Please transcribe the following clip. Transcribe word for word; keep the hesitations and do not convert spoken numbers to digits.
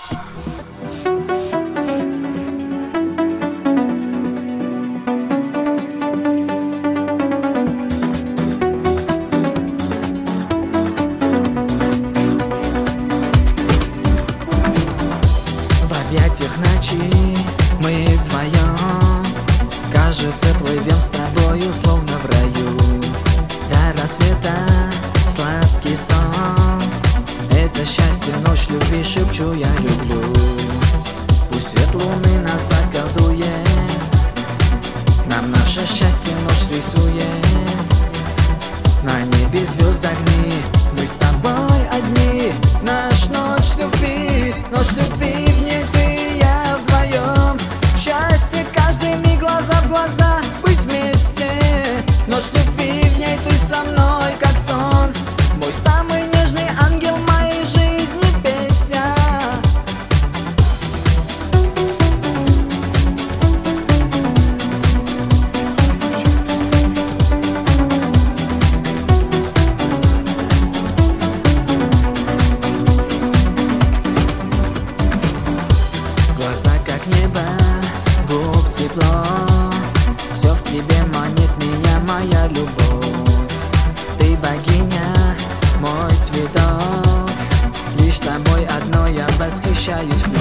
В объятиях ночи мы вдвоем, кажется, плывем с тобою, словно в раю. До рассвета сладкий сон, это счастье, ночь любви, шепчу я люблю. Пусть свет луны нас околдует, нам наше счастье ночь рисует. На небе звезд огни, мы с тобой одни. Наш ночь любви, ночь любви, в ней ты и я вдвоем. Счастье каждый миг, глаза в глаза, быть вместе. Ночь любви, в ней ты со мной, как сон. Мой самый нежный ангел моей жизни, песня. Глаза как небо, губ тепло, все в тебе манит меня, моя любовь. Ты богиня, мой цветок, лишь тобой одной я восхищаюсь.